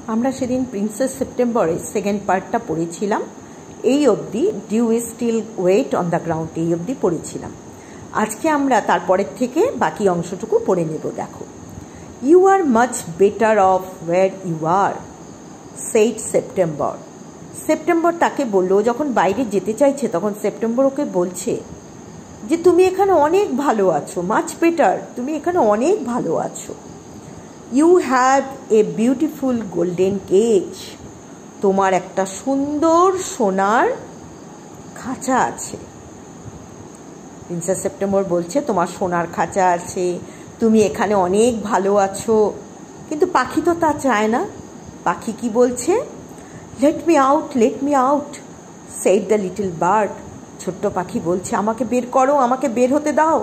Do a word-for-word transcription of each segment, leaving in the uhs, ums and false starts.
আমরা সেদিন প্রিন্সেস সেপ্টেম্বরের সেকেন্ড পার্টটা পড়েছিলাম, এই অবধি dew is still wet on the ground এই অবধি পড়েছিলাম। আজকে আমরা তারপরের থেকে বাকি অংশটুকু পড়ে নেব। দেখো, you are much better off where you are, said September. September তাকে বললো, যখন বাইরে যেতে চাইছে তখন সেপ্টেম্বর ওকে বলছে যে তুমি এখানে অনেক ভালো আছো, মাচ বেটার, তুমি এখানে অনেক ভালো আছো। You have a beautiful golden cage, তোমার একটা সুন্দর সোনার খাঁচা আছে। প্রিন্সেস সেপ্টেম্বর বলছে তোমার সোনার খাঁচা আছে, তুমি এখানে অনেক ভালো আছো। কিন্তু পাখি তো তা চায় না। পাখি কি বলছে? Let me out, let me out, said the little bird. ছোট্ট পাখি বলছে আমাকে বের করো, আমাকে বের হতে দাও।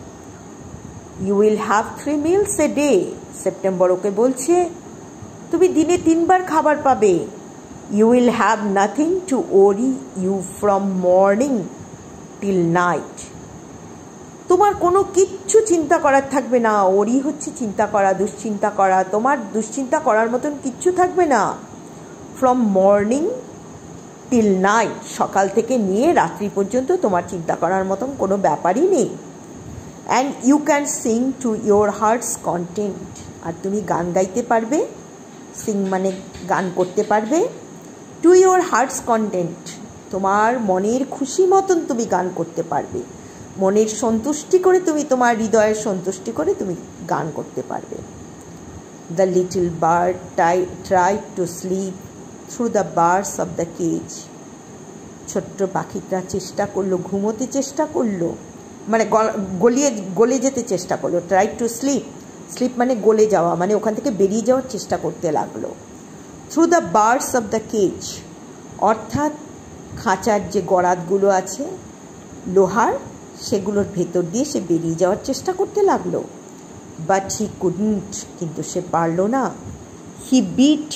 You will have three meals a day, September ওকে বলছে তুমি দিনে তিনবার খাবার পাবে। You will have nothing to worry you from morning till night, তোমার কোনো কিচ্ছু চিন্তা করার থাকবে না। ওরি হচ্ছে চিন্তা করা, দুশ্চিন্তা করা, তোমার দুশ্চিন্তা করার মতন কিচ্ছু থাকবে না। ফ্রম মর্নিং টিল নাইট, সকাল থেকে নিয়ে রাত্রি পর্যন্ত তোমার চিন্তা করার মতন কোনো ব্যাপারই নেই। And you can sing to your heart's content, আর তুমি গান গাইতে পারবে। সিং মানে গান করতে পারবে। টু ইয়োর হার্টস কন্টেন্ট, তোমার মনের খুশি মতন তুমি গান করতে পারবে। মনের সন্তুষ্টি করে তুমি, তোমার হৃদয়ের সন্তুষ্টি করে তুমি গান করতে পারবে। The little bird tie tried to slip through the bars of the cage, ছোট্ট পাখিটা চেষ্টা করলো, ঘুমোতে চেষ্টা করলো, মানে গলিয়ে গলে যেতে চেষ্টা করলো। ট্রাই টু স্লিপ, স্লিপ মানে গলে যাওয়া, মানে ওখান থেকে বেরিয়ে যাওয়ার চেষ্টা করতে লাগলো। Through the bars of the cage, অর্থাৎ খাঁচার যে গরাদগুলো আছে লোহার, সেগুলোর ভেতর দিয়ে সে বেরিয়ে যাওয়ার চেষ্টা করতে লাগলো। বাট হি কুডন্ট, কিন্তু সে পারল না। He beat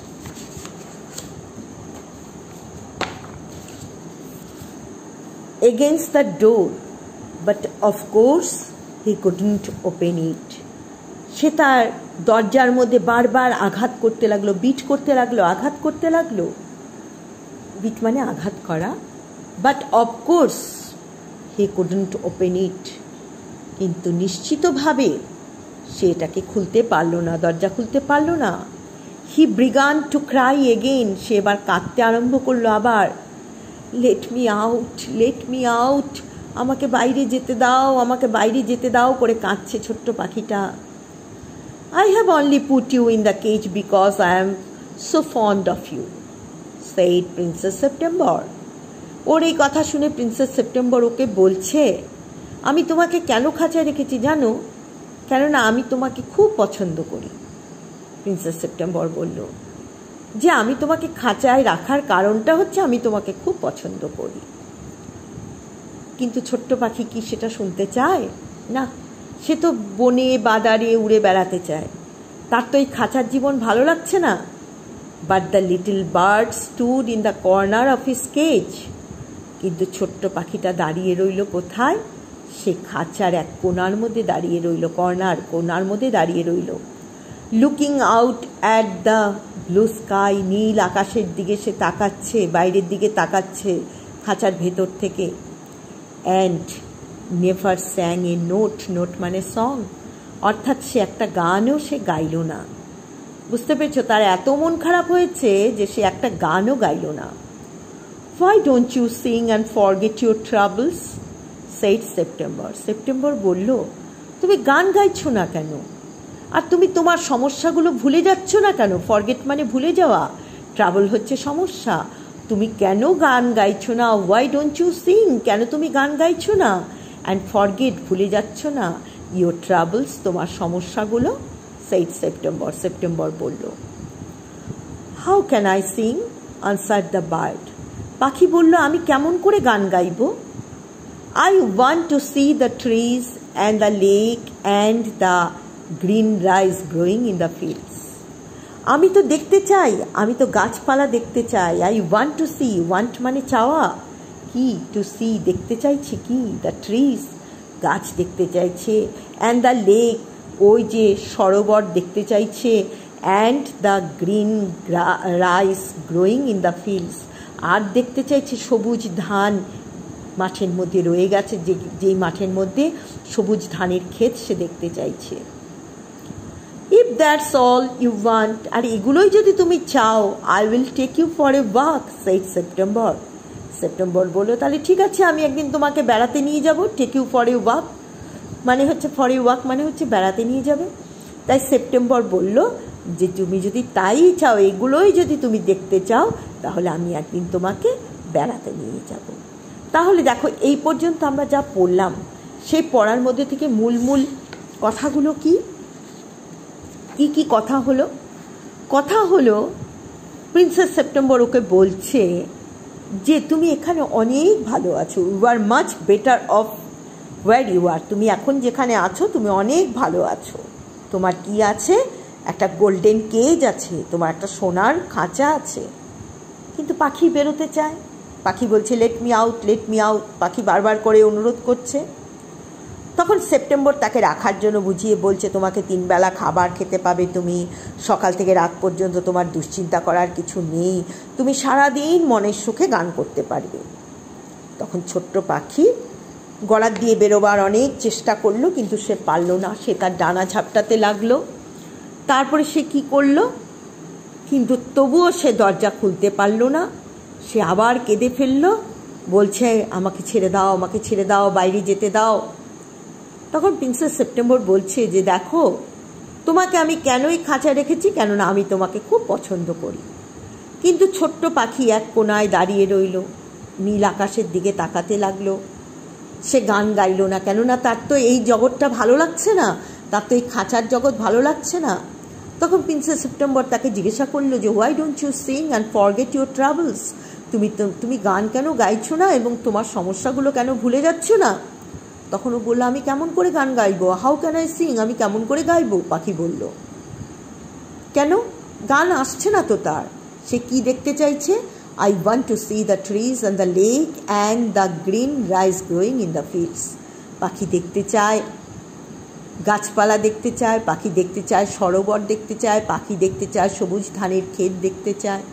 against the door, but of course he couldn't open it. সে তার দরজার মধ্যে বারবার আঘাত করতে লাগলো, বিট করতে লাগলো, আঘাত করতে লাগলো। বিট মানে আঘাত করা। But of course he couldn't open it, কিন্তু নিশ্চিতভাবে সে এটাকে খুলতে পারলো না, দরজা খুলতে পারলো না। He began to cry again, সে এবার কাঁদতে আরম্ভ করলো আবার। Let me out, let me out, আমাকে বাইরে যেতে দাও, আমাকে বাইরে যেতে দাও করে কাঁদছে ছোট্ট পাখিটা। I have only put you in the cage because I am so fond of you, said princess September. ওর এই কথা শুনে প্রিন্সেস সেপ্টেম্বর ওকে বলছে আমি তোমাকে কেন খাঁচায় রেখেছি জানো? কেননা আমি তোমাকে খুব পছন্দ করি। প্রিন্সেস সেপ্টেম্বর বলল যে আমি তোমাকে খাঁচায় রাখার কারণটা হচ্ছে আমি তোমাকে খুব পছন্দ করি। কিন্তু ছোট্ট পাখি কি সেটা শুনতে চায়? না, সে তো বনে বাদারে উড়ে বেড়াতে চায়, তার তো এই খাঁচার জীবন ভালো লাগছে না। But the little bird stood in the corner of his cage, কিন্তু ছোট্ট পাখিটা দাঁড়িয়ে রইল কোথায়? সে খাঁচার এক কোণার মধ্যে দাঁড়িয়ে রইল, কর্নার কোণার মধ্যে দাঁড়িয়ে রইল। Looking out at the blue sky, নীল আকাশের দিকে সে তাকাচ্ছে, বাইরের দিকে তাকাচ্ছে খাঁচার ভেতর থেকে। And never sang a note, note মানে সং, অর্থাৎ সে একটা গানও সে গাইল না। বুঝতে পেরেছ? তার এত মন খারাপ হয়েছে যে সে একটা গানও গাইল না। Why don't you sing and forget your troubles, said September. September বলল তুমি গান গাইছো না কেন, আর তুমি তোমার সমস্যাগুলো ভুলে যাচ্ছ না কেন? ফরগেট মানে ভুলে যাওয়া, ট্রাবল হচ্ছে সমস্যা। তুমি কেন গান গাইছো না? হোয়াই ডোন্ট ইউ সিং, কেন তুমি গান গাইছো না? অ্যান্ড ফরগেট, ভুলে যাচ্ছ না, ইয়োর ট্রাবলস, তোমার সমস্যাগুলো। সেইড সেপ্টেম্বর, সেপ্টেম্বর বলল। How can I sing, answer the bird. পাখি বলল আমি কেমন করে গান গাইব? I want to see the trees and the lake and the green rice growing in the fields, আমি তো দেখতে চাই, আমি তো গাছপালা দেখতে চাই। I want to see, want মানে চাওয়া, কি টু সি দেখতে চাইছে কি, দ্য ট্রিজ গাছ দেখতে চাইছে, অ্যান্ড দ্য লেক ওই যে সরোবর দেখতে চাইছে, and the green rice growing in the fields, আর দেখতে চাইছে সবুজ ধান মাঠের মধ্যে রয়ে গেছে, যে যেই মাঠের মধ্যে সবুজ ধানের ক্ষেত সে দেখতে চাইছে। If that's all you want, আর এগুলোই যদি তুমি চাও, I will take you for a walk said September. September বললো তাহলে ঠিক আছে, আমি একদিন তোমাকে বেড়াতে নিয়ে যাব। Take you for a walk মানে হচ্ছে ফর এ ওয়াক মানে হচ্ছে বেড়াতে নিয়ে যাবে। তাই সেপ্টেম্বর বলল যে তুমি যদি তাই চাও, এগুলোই যদি তুমি দেখতে চাও, তাহলে আমি একদিন তোমাকে বেড়াতে নিয়ে যাব। তাহলে দেখো এই পর্যন্ত আমরা যা পড়লাম, সেই পড়ার মধ্যে থেকে মূল মূল কথাগুলো কি কি কি কথা হলো? কথা হলো প্রিন্সেস সেপ্টেম্বর ওকে বলছে যে তুমি এখানে অনেক ভালো আছো, you are much better off where you are, তুমি এখন যেখানে আছো তুমি অনেক ভালো আছো। তোমার কি আছে? একটা গোল্ডেন কেজ আছে, তোমার একটা সোনার খাঁচা আছে। কিন্তু পাখি বেরোতে চায়, পাখি বলছে let me out, let me out, পাখি বারবার করে অনুরোধ করছে। তখন সেপ্টেম্বর তাকে রাখার জন্য বুঝিয়ে বলছে তোমাকে তিনবেলা খাবার খেতে পাবে, তুমি সকাল থেকে রাত পর্যন্ত তোমার দুশ্চিন্তা করার কিছু নেই, তুমি সারাদিন মনের সুখে গান করতে পারবে। তখন ছোট্ট পাখি গলা দিয়ে বেরোবার অনেক চেষ্টা করলো, কিন্তু সে পারল না। সে তার ডানা ঝাপটাতে লাগলো। তারপরে সে কি করলো, কিন্তু তবুও সে দরজা খুলতে পারল না। সে আবার কেঁদে ফেললো, বলছে আমাকে ছেড়ে দাও, আমাকে ছেড়ে দাও, বাইরে যেতে দাও। তখন প্রিন্সেস সেপ্টেম্বর বলছে যে দেখো তোমাকে আমি কেনই খাঁচা রেখেছি, কেননা আমি তোমাকে খুব পছন্দ করি। কিন্তু ছোট্ট পাখি এক কোনায় দাঁড়িয়ে রইল, নীল আকাশের দিকে তাকাতে লাগলো। সে গান গাইল না, কেননা তার তো এই জগৎটা ভালো লাগছে না, তার তো এই খাঁচার জগৎ ভালো লাগছে না। তখন প্রিন্সেস সেপ্টেম্বর তাকে জিজ্ঞাসা করলো যে why don't you sing and forget your travels, তুমি তুমি গান কেন গাইছো না এবং তোমার সমস্যাগুলো কেন ভুলে যাচ্ছ না? তখন ও বললো আমি কেমন করে গান গাইবো, হাউ ক্যান আই সিং, আমি কেমন করে গাইবো? পাখি বলল কেন, গান আসছে না তো তার। সে কি দেখতে চাইছে? I want to see the trees and the lake and the green rice growing in the fields. পাখি দেখতে চায় গাছপালা দেখতে চায়, পাখি দেখতে চায় সরোবর দেখতে চায়, পাখি দেখতে চায় সবুজ ধানের ক্ষেত দেখতে চায়।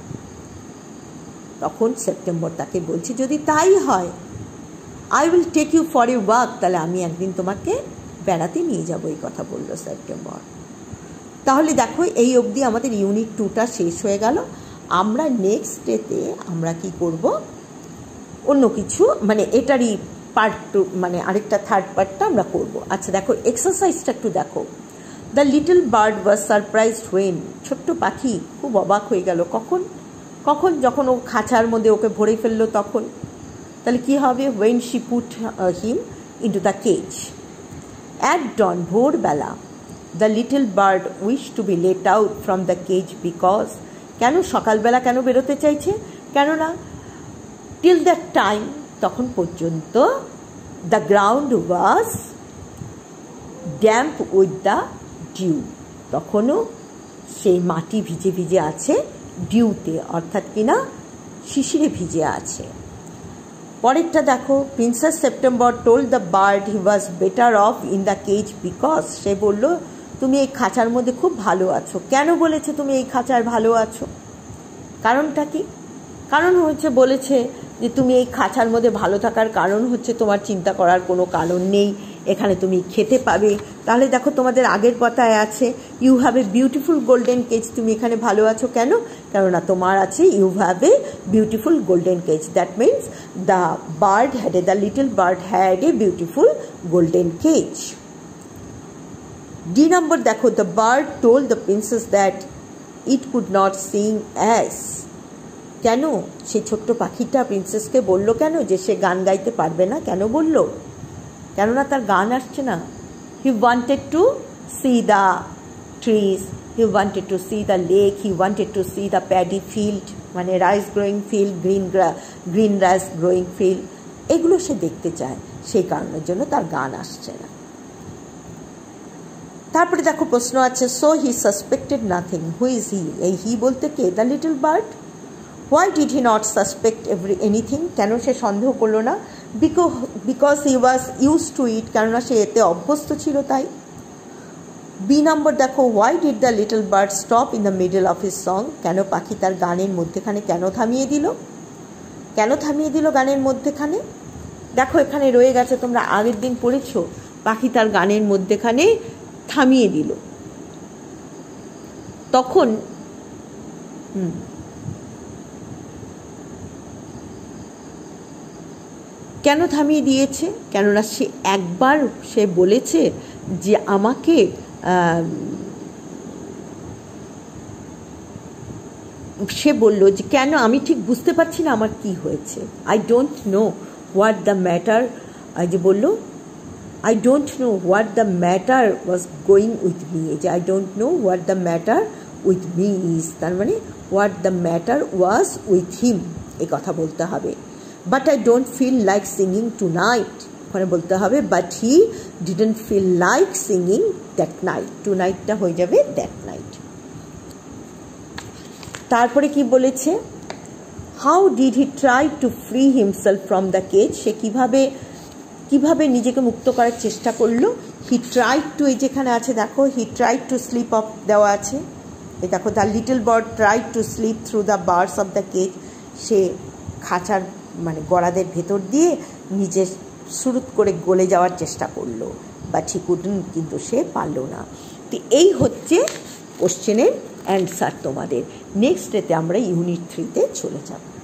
তখন সেপ্টেম্বর তাকে বলছে যদি তাই হয়, I will take you for a walk, তাহলে আমি একদিন তোমাকে বেড়াতে নিয়ে যাবো, এই কথা বললো সেপ্টেম্বর। তাহলে দেখো এই অবধি আমাদের ইউনিট টুটা শেষ হয়ে গেল। আমরা নেক্সট ডেতে আমরা কি করব, অন্য কিছু মানে এটারই পার্ট টু মানে আরেকটা থার্ড পার্টটা আমরা করব। আচ্ছা দেখো এক্সারসাইজটা একটু দেখো। The little bird was surprised when, ছোট্ট পাখি খুব অবাক হয়ে গেল। কখন কখন যখন ও খাঁচার মধ্যে ওকে ভরে ফেললো তখন। তাহলে কি হবে, when she put him into the cage. At dawn, ভোরবেলা, the little bird wish to be let out from the cage because, কেন সকালবেলা কেন বেরোতে চাইছে, কেননা টিল দ্যাট টাইম, তখন পর্যন্ত the ground was damp with the dew, তখনও সেই মাটি ভিজে ভিজে আছে ডিউতে, অর্থাৎ কিনা শিশিরে ভিজে আছে। পরেরটা দেখো, princess September told the bird he was better off in the cage because, সে বলল তুমি এই খাঁচার মধ্যে খুব ভালো আছো। কেন বলেছে তুমি এই খাঁচার ভালো আছো, কারণটা কি? কারণ হচ্ছে বলেছে যে তুমি এই খাঁচার মধ্যে ভালো থাকার কারণ হচ্ছে তোমার চিন্তা করার কোনো কারণ নেই, এখানে তুমি খেতে পাবে। তাহলে দেখো তোমাদের আগের কথায় আছে you have a beautiful golden cage, তুমি এখানে ভালো আছো কেন, কেননা তোমার আছে you have a beautiful golden cage. That means the bird had a the little bird had a beautiful golden cage. D number দেখো, the bird told the princess that it could not sing as, কেন সেই ছোট্ট পাখিটা প্রিন্সেসকে বললো কেন যে সে গান গাইতে পারবে না, কেন বলল, কেননা তার গান আসছে না। He wanted to see the trees, he wanted to see the lake, he wanted to see the paddy field, মানে rice growing field, green green rice growing field, এগুলো সে দেখতে চায়, সেই কারণের জন্য তার গান আসছে না। তারপরে দেখো প্রশ্ন আছে, so he suspected nothing, who is he, এই হি বলতে কে, the little bird. Why did he not suspect every anything, কেন সে সন্দেহ করলো না, because because he was use to it, কেননা সে এতে অভ্যস্ত ছিল তাই। বি নম্বর দেখো, why did the little bird stop in the middle of his song? কেন পাখি তার গানের মধ্যেখানে কেন থামিয়ে দিল? কেন থামিয়ে দিল গানের মধ্যেখানে? দেখো এখানে রয়ে গেছে, তোমরা আগের দিন পড়েছ, পাখি তার গানের মধ্যেখানে থামিয়ে দিল। তখন হুম কেন থামিয়ে দিয়েছে? কেননা সে একবার সে বলেছে যে আমাকে সে বলল যে কেন আমি ঠিক বুঝতে পারছি না আমার কি হয়েছে। I don't know what the matter, I যে বলল I don't know what the matter was going with me, যে I don't know what the matter with me is, তার মানে what the matter was with him এ কথা বলতে হবে। But I don't feel like singing tonight, ওখানে বলতে হবে but he didn't feel like singing that night, to নাইটটা হয়ে যাবে দ্যাট নাইট। তারপরে কি বলেছে, how did he try to free himself from the cage, সে কীভাবে কীভাবে নিজেকে মুক্ত করার চেষ্টা করলো। হি ট্রাইড টু, এই যেখানে আছে দেখো, he tried to slip off দেওয়া আছে, এই দেখো the little bird tried to slip through the bars of the cage, সে খাঁচার মানে গড়াদের ভেতর দিয়ে নিজে শুরুত করে গলে যাওয়ার চেষ্টা করলো, বাট হি কুডন্ট, কিন্তু সে পারলো না। তো এই হচ্ছে কোশ্চেনের অ্যান্সার তোমাদের। নেক্সট ডেতে আমরা ইউনিট থ্রিতে চলে যাব।